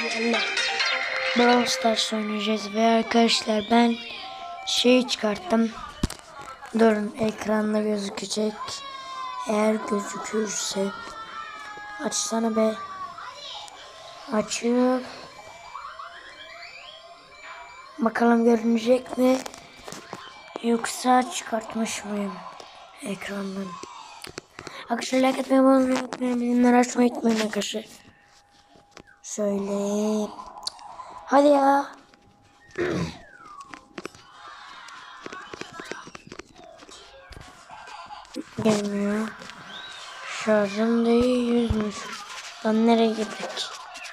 Brawl Stars oynayacağız ve arkadaşlar ben çıkarttım. Durun, ekranda gözükecek. Eğer gözükürse açsana be. Açıyor. Bakalım görünecek mi? Yoksa çıkartmış mıyım ekrandan? Arkadaşlar like etmeyi unutmayın. Bildirimleri açmayı unutmayın arkadaşlar. Şöyle. Hadi ya. Gelmiyor. Şarjım da %100'müş. Lan nereye gittik?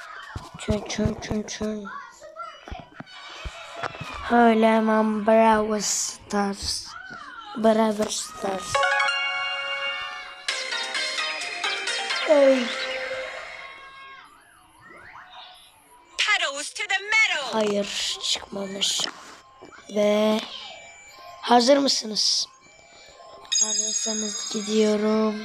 Çün. Öyle hemen Brawl Stars. Ey. Hayır, çıkmamış. Ve hazır mısınız? Hazırsanız gidiyorum.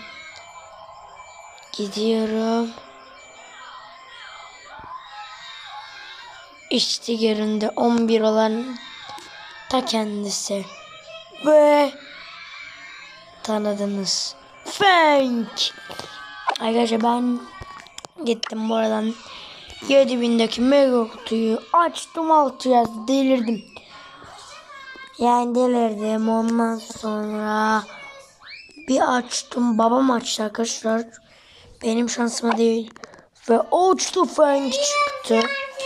İşte göründü 11 olan ta kendisi. Ve tanıdınız. Frank. Arkadaşlar ben gittim bu aradan 7000'deki mega kutuyu açtım, 6 yaz delirdim. Yani delirdim. Ondan sonra bir açtım, babam açtı arkadaşlar. Benim şansıma değil. Ve uçtu, Frank çıktı.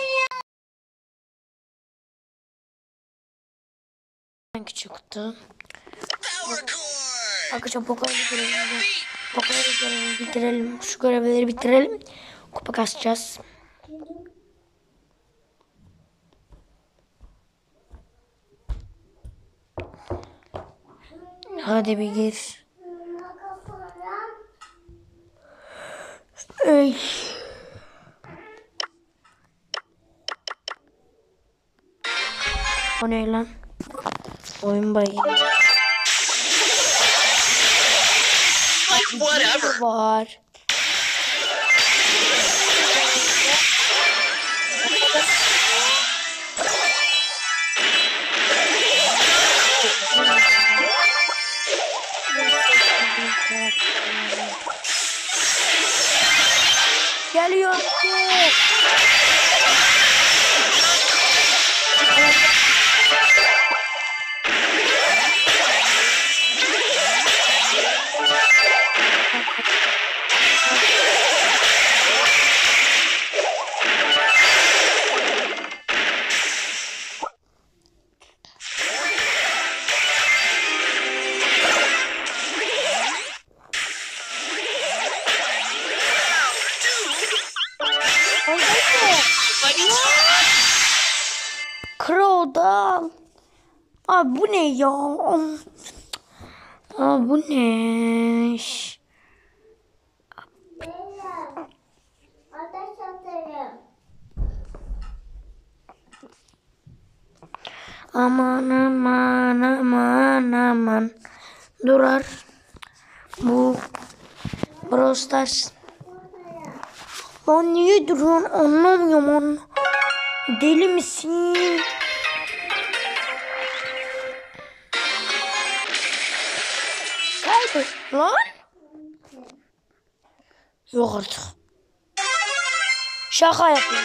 Arkadaşlar Poco'yu bitirelim. Şu görevleri bitirelim. Kupa kasacağız. Hadi bir gir. Ey. O ne lan? Oyun bayılıyor. Whatever. Var. Geliyor ki. Crow'dan. Abi bu ne ya? Abi bu ne? Aman. Durar. Bu Brawl Stars. Lan niye duruyorsun? Anlamıyorum. Deli misin? Kaydı lan. Yok artık. Şaka yapıyorum.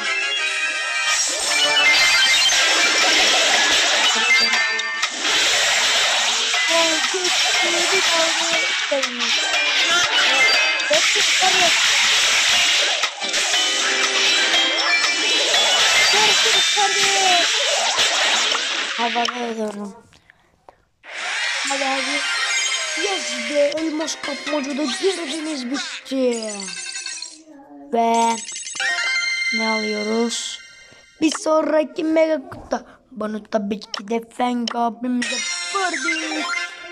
Havada ediyorum. Hadi. Yes be, elmas kapmacada girdiniz, bitti. Ve ne alıyoruz? Bir sonraki mega kutu. Bunu tabii ki de Frank abimize verdik.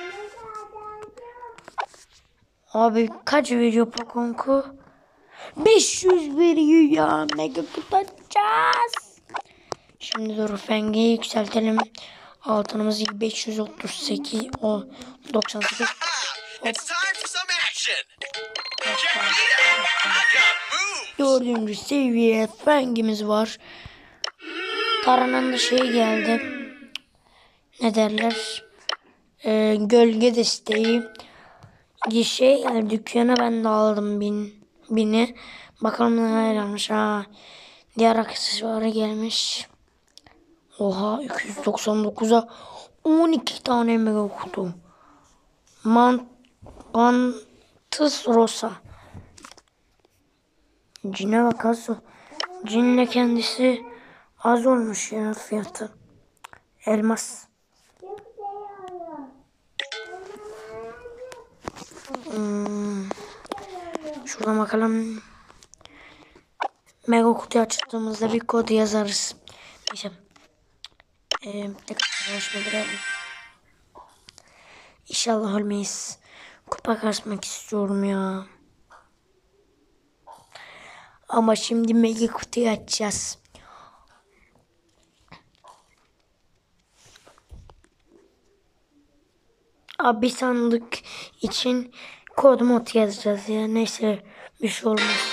Abi kaç veriyor Pokonku? 500 veriyor ya, mega kutu açacağız. Şimdi dur, Frank'i yükseltelim. Altınımız 538, o 98. It's time for some action. Check it out. I got moves. 4. seviye fengimiz var. Taran'ın da şey geldi. Ne derler? Gölge desteği. Dükkana ben de aldım bini. Bakalım neler gelmiş. Diğer aksesuarı gelmiş. Oha 299'a 12 tane mega kutu. Mantis Rosa. Cine bakarsın. Cinle kendisi az olmuş ya fiyatı. Elmas. Şuradan bakalım. Mega kutuyu açtığımızda bir kod yazarız. Neyse. Tekrar İnşallah ölmeyiz. Kupa kasmak istiyorum ya. Ama şimdi mega kutuyu açacağız. Abi sandık için kod mod yazacağız ya. Neyse bir şey olmaz.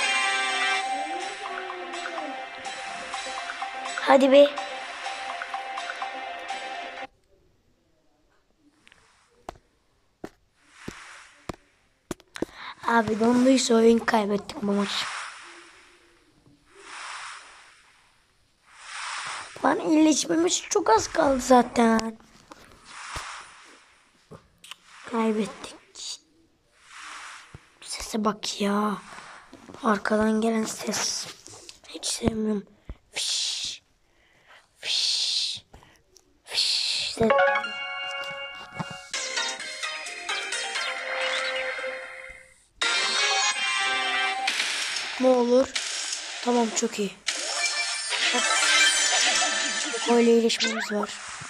Hadi be. Abi donduysa oyun kaybettik bu maç. Lan iyileşmemiz çok az kaldı zaten. Kaybettik. Sese bak ya. Arkadan gelen ses. Hiç sevmiyorum. Fiş. Fiş. Fiş. Ne olur? Tamam çok iyi. Böyle iyileşmemiz var.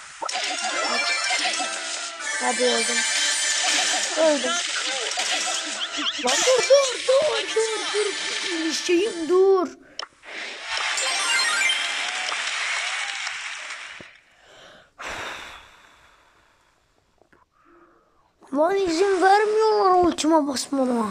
Hadi öldüm. Öldüm. Lan dur. İyileşeyim dur. Lan izin vermiyorlar ultima basmama.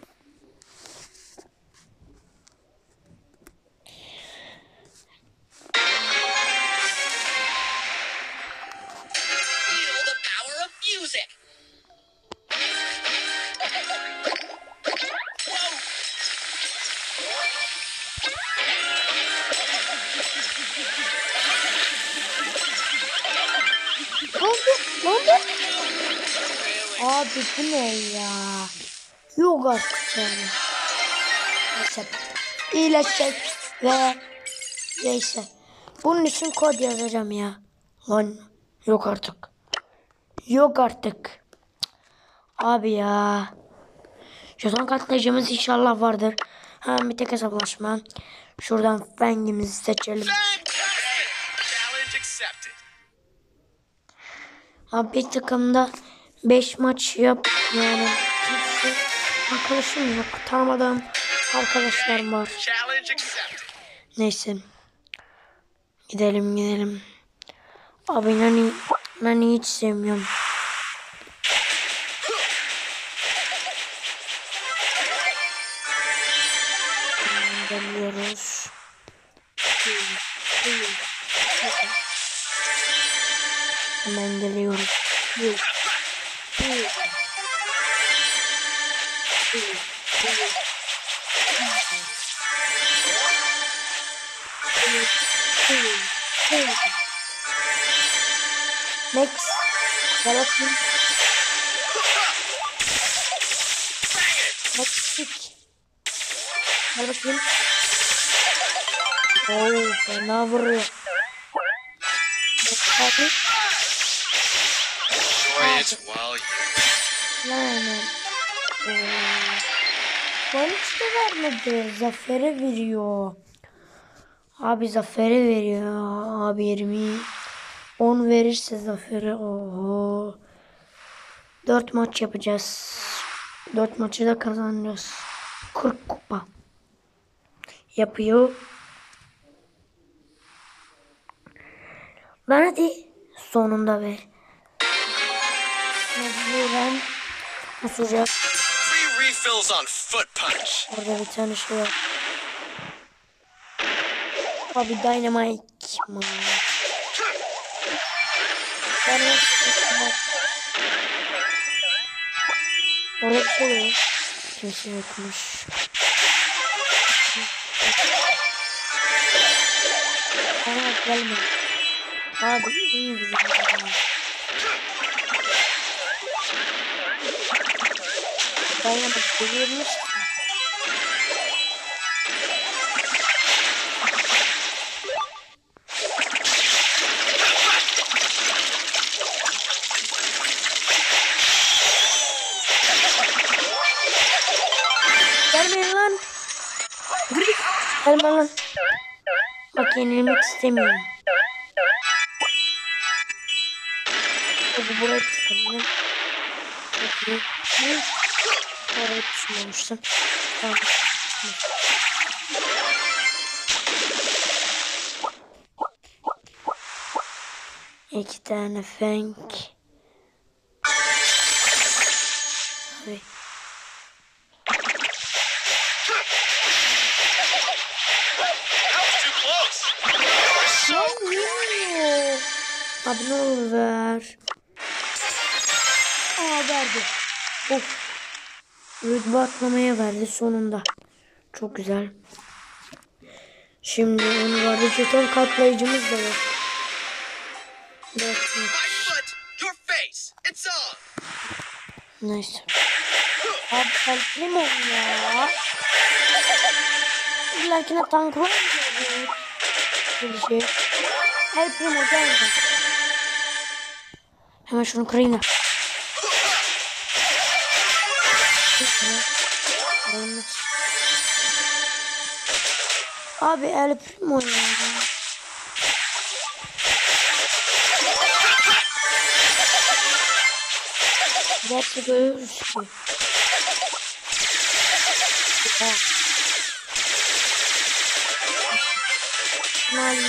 Abi bu ne ya? Yok artık yani. Neyse. İyileşecek ve neyse. Bunun için kod yazacağım ya. Lan yok artık. Yok artık. Abi ya. Jeton katlayıcımız inşallah vardır. Hemen bir tek hesaplaşma. Şuradan fengimizi seçelim. Abi bir takımda 5 maç yap yani kimse arkadaşım yok, tanımadığım arkadaşlarım var. Neyse gidelim. Abi Nani hiç sevmiyorum. Geliyoruz. Hemen geliyoruz. Next. Gel bakayım. Next. Gel bakayım. Oo, fena vuruyor. Hadi. Yani. Bana hiç de vermedi. Zafer'e veriyor. Abi Zafer'e veriyor. Abi 20. 10 verirse Zafer'e. Oho. 4 maç yapacağız. 4 maçı da kazanacağız. 40 kupa. Yapıyor. Lan hadi. Sonunda be. Mecburen kusacak. Orada bir tane şey var. Abi Dynamite mı? Orada bir şey yok. Kimse yokmuş. Bana gelme. Abi iyi bizim. Dynamite delirmiş. Gelmeyin lan. Gelme lan. Bak yenilmek istemiyorum. Hadi buraya tutalım. Peki. Oraya düşünmemiştim. Tamam. İki tane fenk. Abi. Abi ne olur ver. Aa verdi. Of. Rütbe atlamaya verdi sonunda. Çok güzel. Şimdi onu var. Jeton katlayıcımız da yok. Neyse. Abi kalplim ol ya. İllakine tank var mı? Bir şey. Kalplim ol gelme. Hemen şunu kırayım da. Abi El Primo ya. Gerçi görürüz ki. Mali.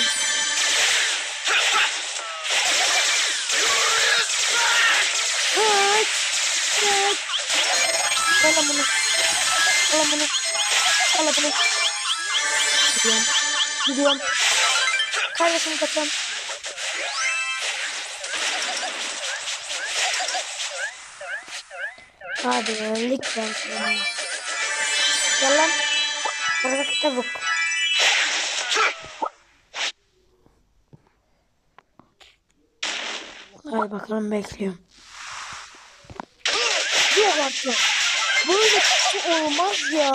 Kaç. Kaç. Al bunu. Al bunu. Al bunu. Gidiyorum. Gidiyorum. Kardeşim kaçalım. Hadi lütfen. Gel lan. Buradaki tavuk. Hadi bakalım bekliyorum. Yok artık. Böyle bir şey olmaz ya.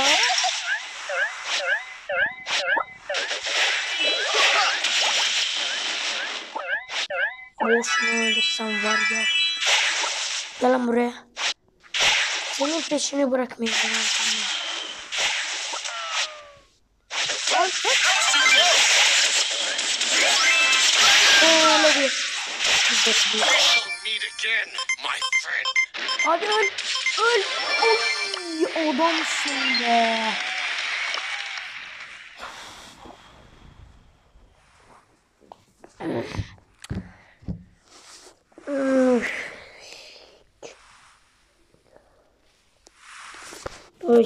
Boşuna öldürsem var ya. Gel lan buraya. Senin peşini bırakmayacağım. Öyle bir. Hadi öl. Öl. Oy, adamsın be. Oy.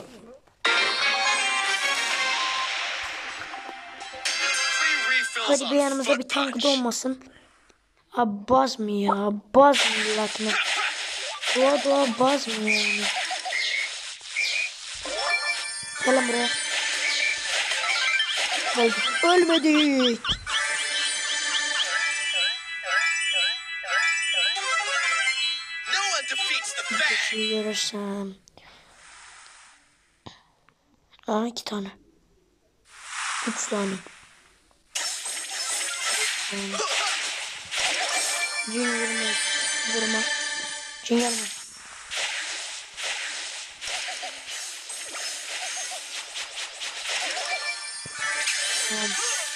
Hadi bir yanımızda bir tank da olmasın. Abi baz mı ya? Baz mı lakne? Doğa baz mı yani? Gel lan buraya. Öldük. Ölmedik. Bir şey görürsem. Aa 2 tane. 3 tane. Cin vurma. Vurma. Cin gelme. Tamam.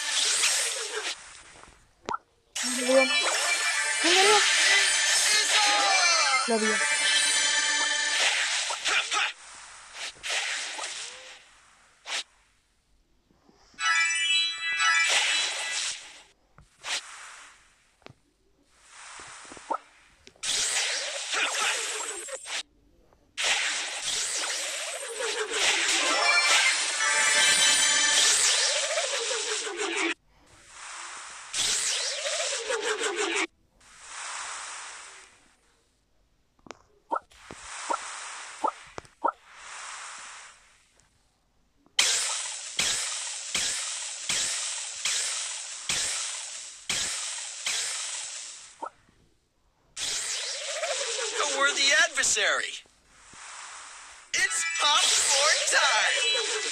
Vuruyorum. Cin geliyor. Lobiye. A worthy adversary. It's popcorn time.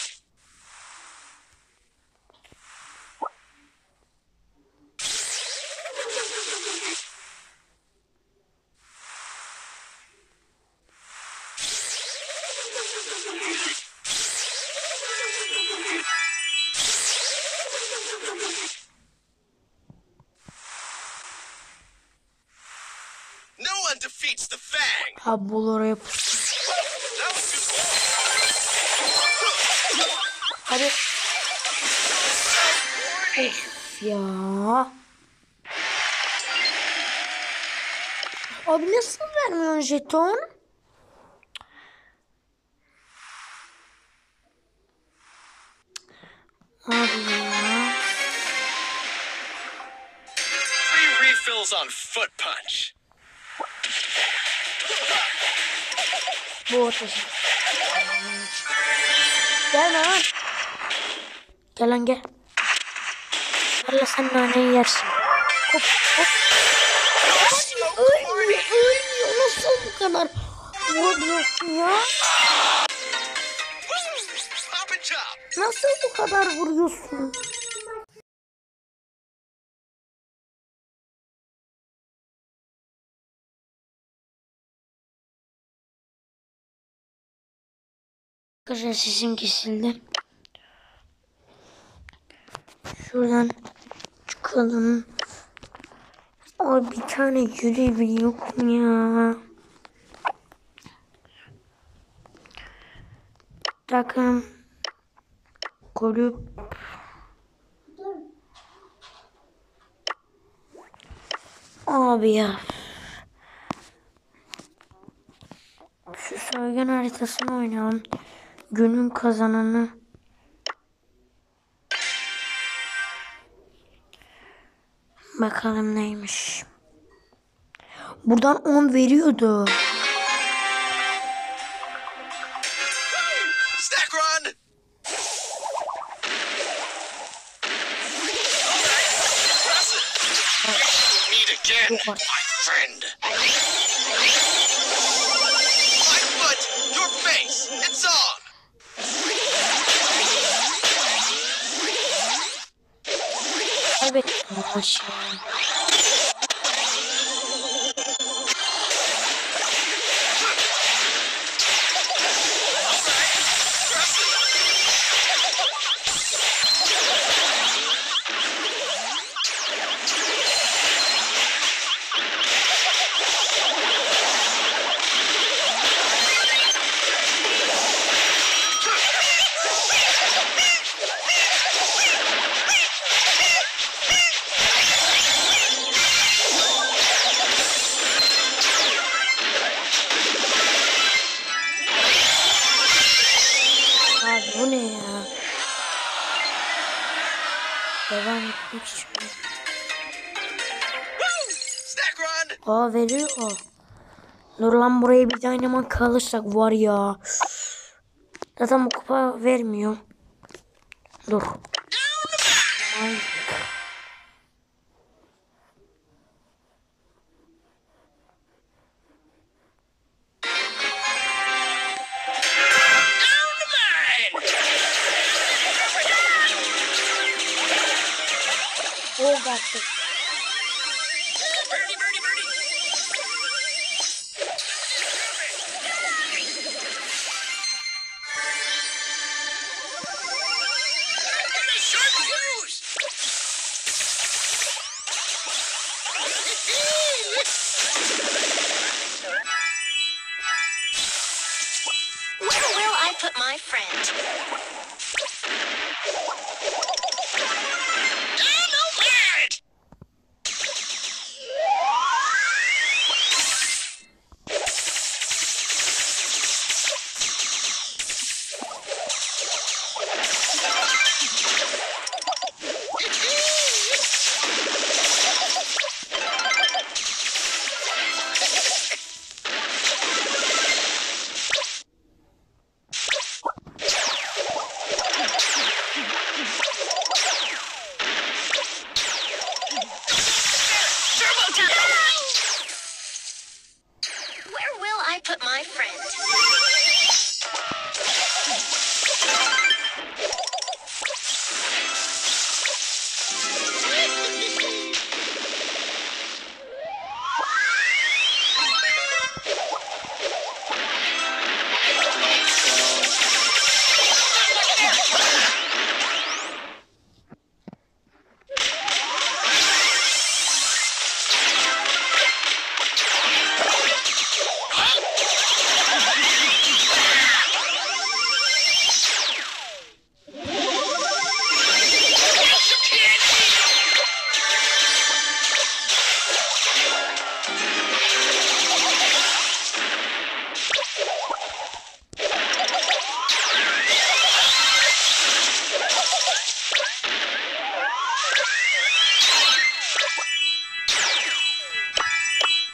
No one defeats the Fang. Abi bul oraya pusu. That was too Hadi. Of ya. Abi nasıl vermiyorsun jeton? Abi ya. Free refills on Foot Punch. Bu ateşi. Gel lan. Gel lan gel. Gel lan sen naneyi yersin. Hop hop. Ölmüyor ölmüyor. Nasıl bu kadar vuruyorsun ya? Pop and chop. Nasıl bu kadar vuruyorsun? Arkadaşlar sesim kesildi. Şuradan çıkalım. Abi bir tane görevi yok mu ya? Takım kulüp abi ya. Şu soygun haritasını oynayalım. Günün kazananı. Bakalım neymiş. Buradan 10 veriyordu. Snack run. Meet again, my friend. My foot, your face. It's on. Kaybettim aşağı. Bu ne ya? Devam etmek istiyorum. Snack run. Aa veriyor o. Dur lan buraya bir dynamite kalırsak var ya. Zaten bu kupa vermiyor. Dur. Ay. O gerçek. Where will I put my friend?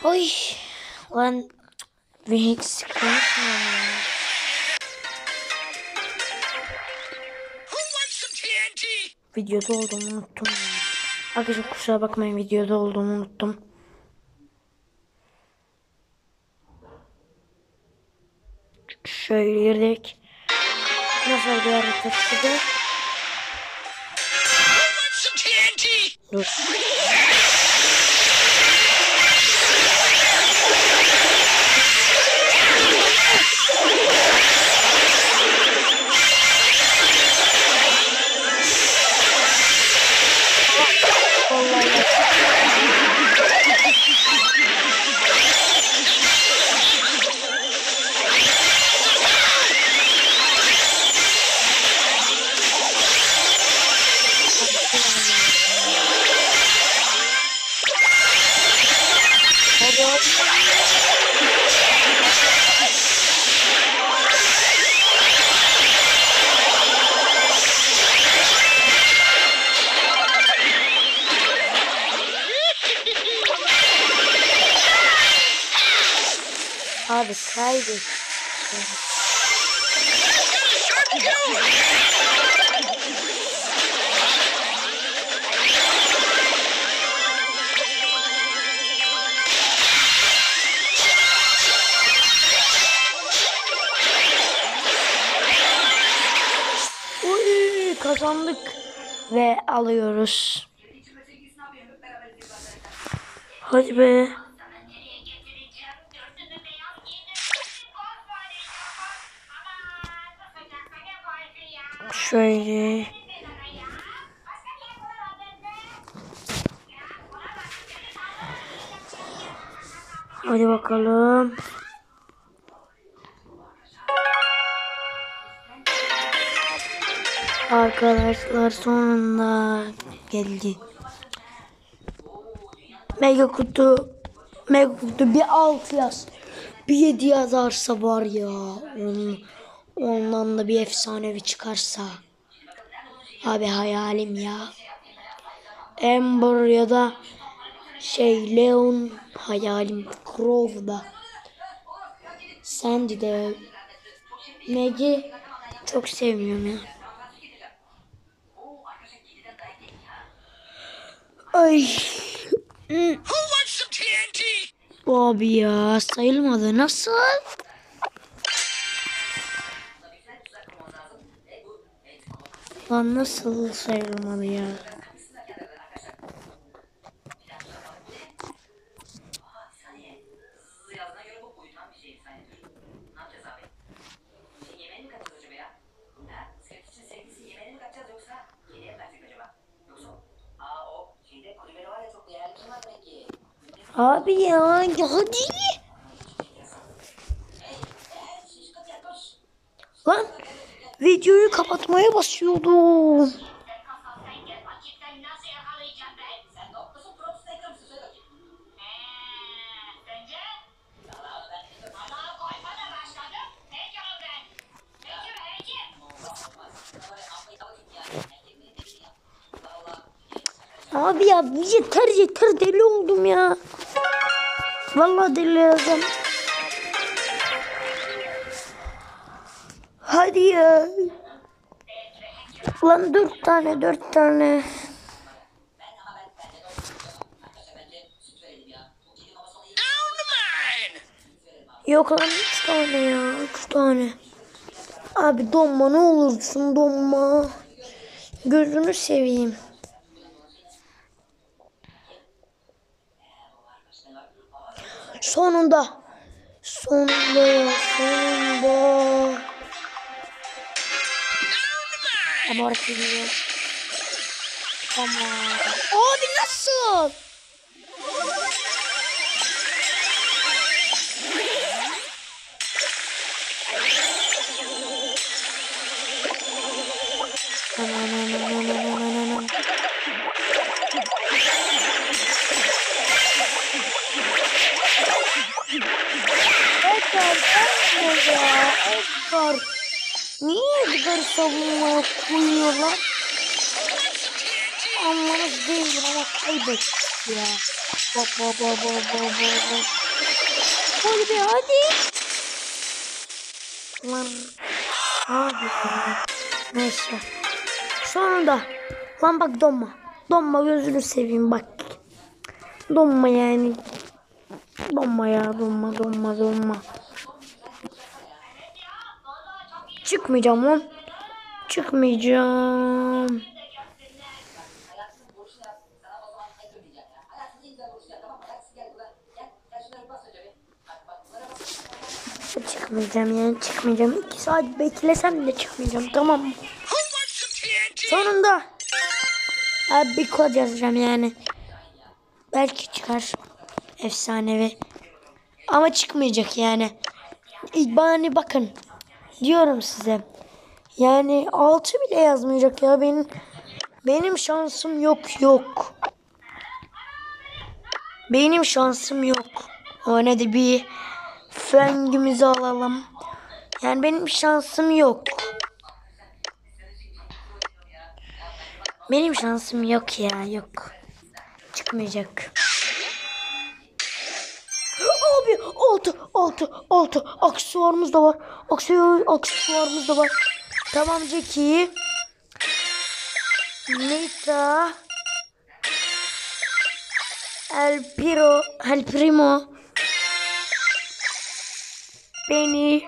Oy. Lan bir eksik konuşmuyorum ya. Who wants some TNT? Videoda olduğumu unuttum ya. Arkadaşlar kusura bakmayın, videoda olduğumu unuttum. Şöyle girdik. Nasıl bir harita çıktı? Who wants some TNT? Dur. Abi kaybettim. Uy, kazandık ve alıyoruz. Hadi be. Şöyle. Hadi bakalım. Arkadaşlar sonunda geldi. Mega kutu bir 6 yaz. Bir 7 yazarsa var ya. Ondan da bir efsanevi çıkarsa. Abi hayalim ya. Amber ya da Leon hayalim. Crow'da. Sandy de. Mag'i çok sevmiyorum ya. Ay. Who wants some TNT? Abi ya sayılmadı. Nasıl? Lan nasıl sayılmadı ya? Abi ya hadi. Lan videoyu kapatmaya basıyordum. Abi ya yeter deli oldum ya. Vallahi deli yazdım. Hadi ya. Ulan 4 tane. Down the mine! Yok lan 3 tane ya. 3 tane. Abi donma ne olursun donma. Gözünü seveyim. Sonunda. Ama orası gidiyor. Tamam. Abi nasıl? Aman. Edgar. Niye Edgar'ı savunmaya koyuyorlar? Anlamaz değilim ama kaybettik ya. Hop hop hop hop hop hop. Hadi be hadi. Lan. Hadi ya. Neyse. Sonunda. Lan bak donma. Donma gözünü seveyim bak. Donma yani. Donma ya donma. Çıkmayacağım lan. Çıkmayacağım. Çıkmayacağım. 2 saat beklesem de çıkmayacağım, tamam mı? Sonunda. Abi bir kod yazacağım yani. Belki çıkar. Efsanevi. Ama çıkmayacak yani. Bana bakın. Diyorum size. Yani 6 bile yazmayacak ya. Benim şansım yok. Benim şansım yok. O ne de bir fengimizi alalım. Yani benim şansım yok. Benim şansım yok ya, yok. Çıkmayacak. Abi altı. Aksesuarımız da var. Aksesuarımız da var. Tamam Jackie. Nita. El Primo. Beni.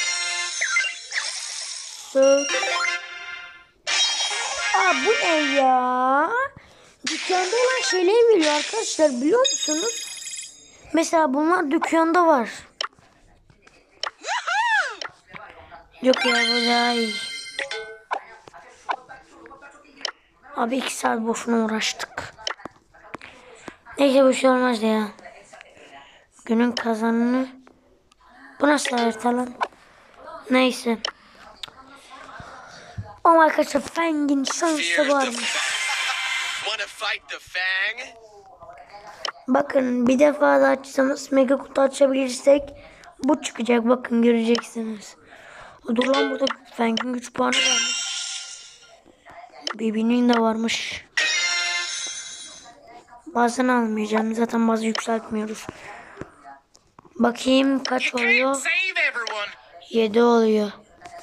Bu ne ya? Dükkanda olan şeyleri veriyor arkadaşlar, biliyor musunuz? Mesela bunlar dükkanda var. Yok ya, bu daha iyi. Abi 2 saat boşuna uğraştık. Neyse bu şey olmaz ya. Günün kazanını. Bu nasıl harita lan? Neyse. Ama arkadaşlar Fang'in şansı varmış. Bakın bir defa da açsanız mega kutu açabilirsek bu çıkacak, bakın göreceksiniz. Dur lan, burada Fang'in güç puanı varmış. Bibi'nin de varmış. Bazen almayacağım zaten, bazı yükseltmiyoruz. Bakayım kaç oluyor? 7 oluyor.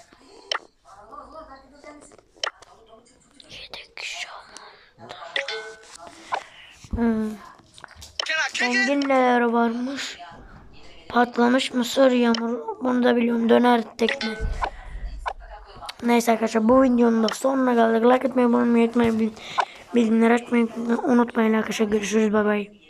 Fang'in neler varmış? Patlamış mısır yağmuru, bunu da biliyorum. Döner tekne. Neyse arkadaşlar, bu videonun da sonuna geldik. Like etmeyi, abone olmayı unutmayın. Bildirimleri açmayı unutmayın arkadaşlar. Görüşürüz, bay bay.